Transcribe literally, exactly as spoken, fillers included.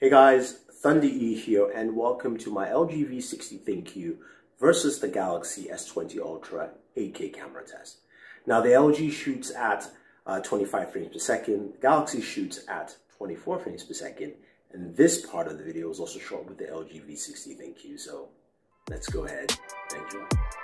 Hey guys, Thunder E here and welcome to my L G V sixty ThinQ versus the Galaxy S twenty Ultra eight K camera test. Now the L G shoots at uh, twenty-five frames per second, the Galaxy shoots at twenty-four frames per second, and this part of the video is also shot with the L G V sixty ThinQ, so let's go ahead and enjoy.